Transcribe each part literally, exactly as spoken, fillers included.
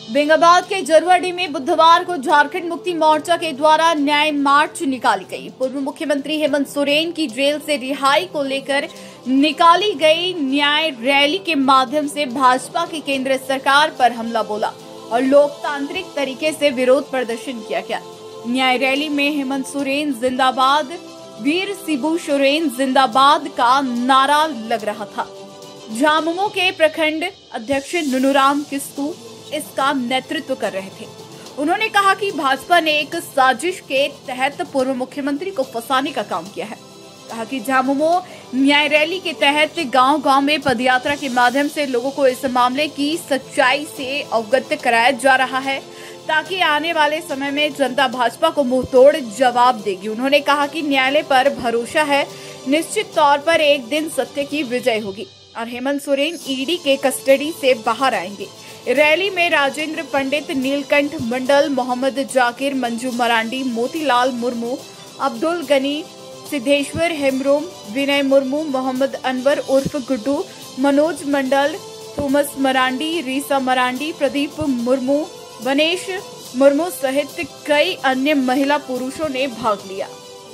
बेंगाबाद के जरवाडी में बुधवार को झारखंड मुक्ति मोर्चा के द्वारा न्याय मार्च निकाली गई। पूर्व मुख्यमंत्री हेमंत सोरेन की जेल से रिहाई को लेकर निकाली गई न्याय रैली के माध्यम से भाजपा की केंद्र सरकार पर हमला बोला और लोकतांत्रिक तरीके से विरोध प्रदर्शन किया गया। न्याय रैली में हेमंत सोरेन जिंदाबाद, वीर शिबू सोरेन जिंदाबाद का नारा लग रहा था। झामुमो के प्रखंड अध्यक्ष नुनुराम किस्कू इसका नेतृत्व कर रहे थे। उन्होंने कहा कि भाजपा ने एक साजिश के तहत पूर्व मुख्यमंत्री को फंसाने का काम किया है। कहा कि झामुमो न्याय रैली के तहत गांव-गांव में पदयात्रा के माध्यम से लोगों को इस मामले की सच्चाई से अवगत कराया जा रहा है ताकि आने वाले समय में जनता भाजपा को मुंहतोड़ जवाब देगी। उन्होंने कहा कि न्यायालय पर भरोसा है, निश्चित तौर पर एक दिन सत्य की विजय होगी और हेमंत सोरेन ईडी के कस्टडी से बाहर आएंगे। रैली में राजेंद्र पंडित, नीलकंठ मंडल, मोहम्मद जाकिर, मंजू मरांडी, मोतीलाल मुर्मू, अब्दुल गनी, सिद्धेश्वर हेम्ब्रोम, विनय मुर्मू, मोहम्मद अनवर उर्फ गुड्डू, मनोज मंडल, थॉमस मरांडी, रीसा मरांडी, प्रदीप मुर्मू, वनेश मुर्मू सहित कई अन्य महिला पुरुषों ने भाग लिया।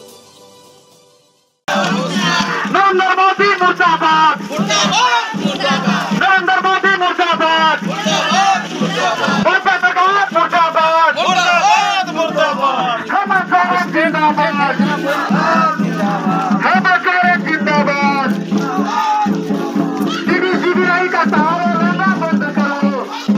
नरेंद्र मोदी मुर्दाबाद, नरेंद्र मोदी मुर्दाबाद, मोदी सरकार मुर्दाबाद, हेमंत सोरेन जिंदाबाद, हेमंत सोरेन जिंदाबाद। सीबी सीबीआई का सहारा लेना बंद करो।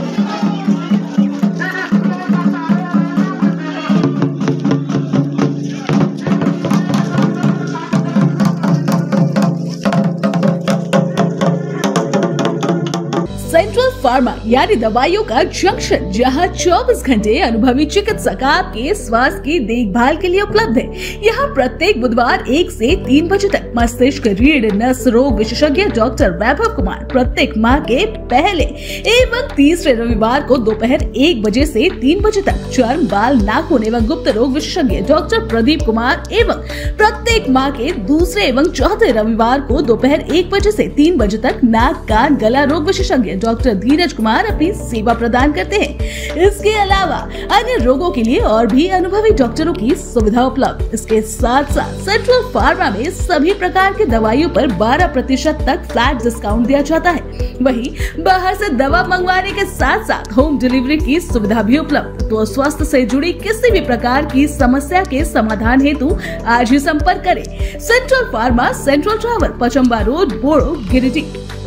सेंट्रल फार्मा यानी दवाइयों का जंक्शन, जहां चौबीस घंटे अनुभवी चिकित्सक आपके स्वास्थ्य की देखभाल के लिए उपलब्ध है। यहाँ प्रत्येक बुधवार एक से तीन बजे तक मस्तिष्क, रीढ़, नस रोग विशेषज्ञ डॉक्टर वैभव कुमार प्रत्येक माह के पहले एवं तीसरे रविवार को दोपहर एक बजे से तीन बजे तक चर्म, बाल, नाखून एवं गुप्त रोग विशेषज्ञ डॉक्टर प्रदीप कुमार एवं प्रत्येक माह के दूसरे एवं चौथे रविवार को दोपहर एक बजे से तीन बजे तक नाक, कान, गला रोग विशेषज्ञ डॉक्टर धीरज कुमार अपनी सेवा प्रदान करते हैं। इसके अलावा अन्य रोगों के लिए और भी अनुभवी डॉक्टरों की सुविधा उपलब्ध। इसके साथ साथ सेंट्रल फार्मा में सभी प्रकार की दवाइयों पर बारह प्रतिशत तक फ्लैट डिस्काउंट दिया जाता है। वहीं बाहर से दवा मंगवाने के साथ साथ होम डिलीवरी की सुविधा भी उपलब्ध। तो स्वास्थ्य से जुड़ी किसी भी प्रकार की समस्या के समाधान हेतु आज ही संपर्क करें। Central pharma, central tower, Pachamba road, Bodo, Giridih.